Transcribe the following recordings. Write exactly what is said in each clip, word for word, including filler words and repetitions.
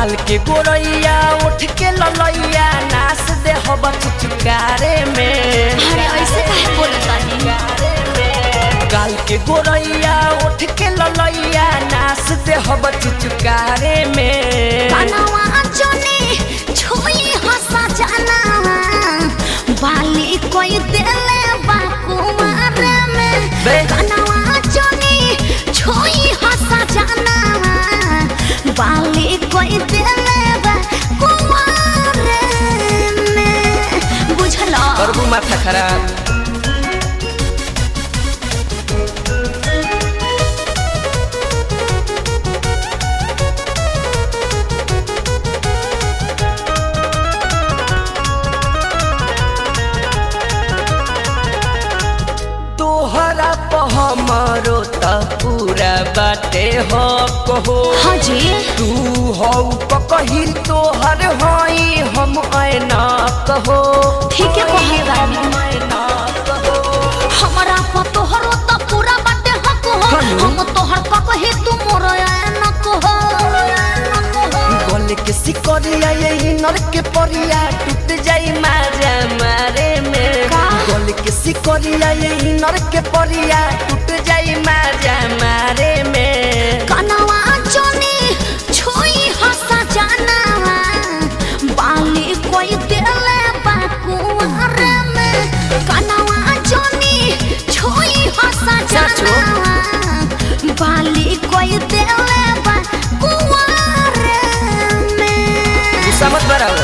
गाल के गोरैया उठ के ललैया नाच दे हब चुचुकारे में। अरे ऐसे काहे बोलत बानी? गाल के गोरैया उठ के ललैया नाच दे हब चुचुकारे में। कनवा चोनी छोई हंसा जानवा बाली कोई देले बा कुमार में। कनवा चोनी छोई हंसा जानवा बाली कोई देले बा कुमार में। बुझला करबू माथा खराब। तोहरा हमरो त पूरा बाटे हो कहो। हाँ जी तू हो कही तोहर हई हम ऐना कहो। ठीक है कहबानी हमरा प तोहरो त पूरा बाटे हक हो। हम तोहर क कही तू मोर ऐना कहो। गल के सिकरिया यही नर के परिया टूट जाई मारे मारे में। गल के सिकरिया यही नर के परिया टूट जाई मारे मारे में। कनवा चोनी छोई हंसा जानवा बाली कोई देले बा कुंवर में। कनवा चोनी छोई हंसा जानवा बाली कोई देले बा कुंवर में। समझ बराबर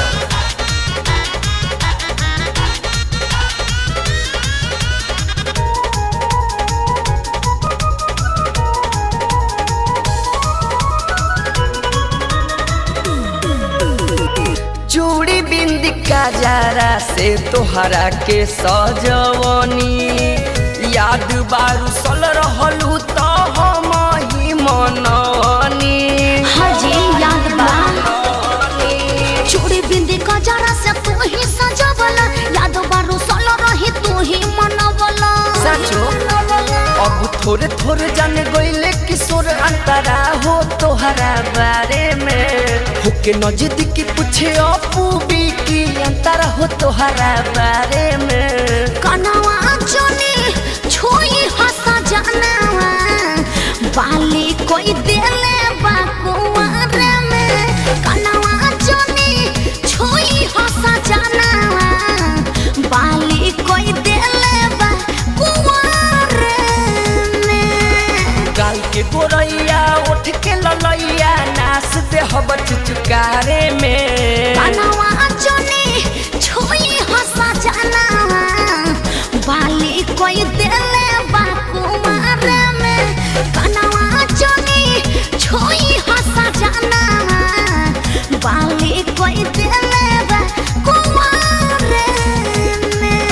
चूड़ी बिंदी का जरा से तोहरा के सजवनी याद बारू सल रहलू तो हम ही मनवनी। हाँ जी याद बा चूड़ी बिंदी का जरा से तू ही सजवला याद बारू सल रही तू ही मनवला। सचो अब थोड़े थोड़े जान गईले किशोर अंतरा हो तोहरा बारे में। होके नजदीकी पूछे अपू की अंतरा हो तोहरा बारे में। कनवा चोनी छोई हंसा जानवा बाली कोई देले बा कुंवर में। कनवा चोनी छोई हंसा जानवा बाली कोई देले बा कुंवर में। गाल के गोरैया उठ के ललैया नाच दे हब चुचुकारे में। कनवा चोनी छोई हंसा जानवा बाली कोई देले बा कुंवर में। कनवा चोनी छोई हंसा जानवा बाली कोई देले बा कुंवर में।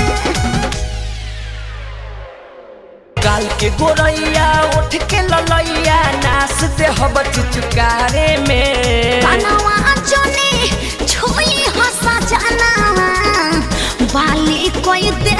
गाल के गोरैया उठ के ललैया नाच दे हब चुचुकारे में। कनवा चोनी छोई हंसा जानवा बाली कोई दे